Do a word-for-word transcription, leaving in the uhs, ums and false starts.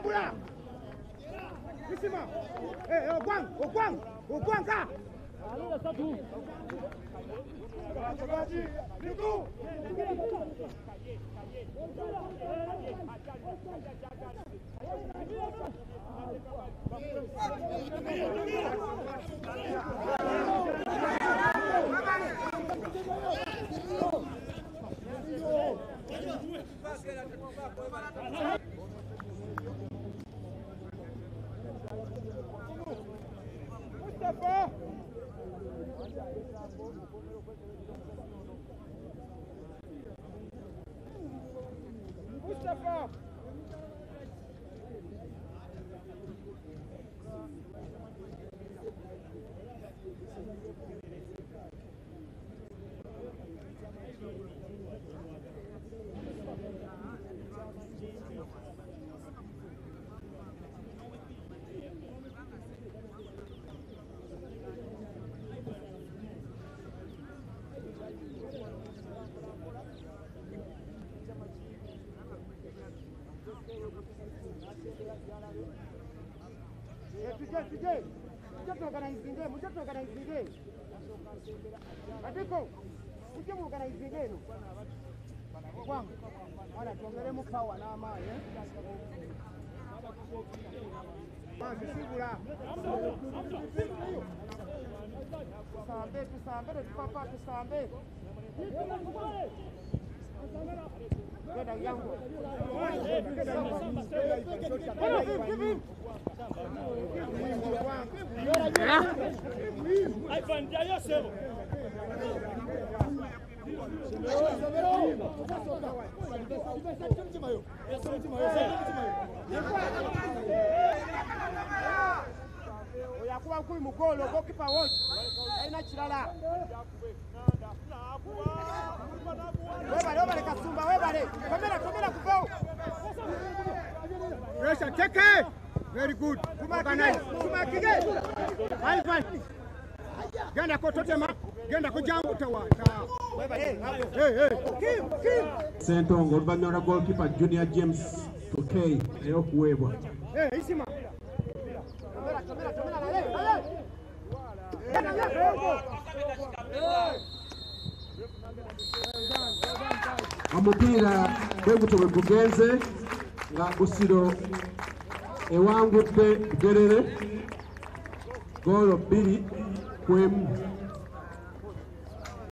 Sibula. Isima. Eh, Ogwang, Ogwang, Ogwang ka. Alila satu. Wachezaji, Niku. Mustafa. Mustafa. Tujue, tujue. Mtoto organize, mtoto organize. Atiko. Mtoto organize. Kwangu. Wala tuongele mkawa na amani, eh? Basi Sibula. Tusambe, tusambe, tupapa, tusambe. Kwenda yangu. Aifandia yosevo. Oyakuba kuli mugolo gokipa wote. Aina chilala. Webale, webale kasumba, webale. Komera, komera kubao. Pressure, take it. Very good. Organize. Tumakige. Alvan. Genda ko totema. Genda ko jangu tawa. Webale, hey, hey. Kim, kim. Sentongo banyora goalkeeper Junior James Tokei ayo kuwebwa. Eh, Isima. Komera, komera, komera. Ale, ale. Genda ngako. Omupira bwegutobe kugenze nga Busiro ewangudde Bugerere golo bbiri kwemu.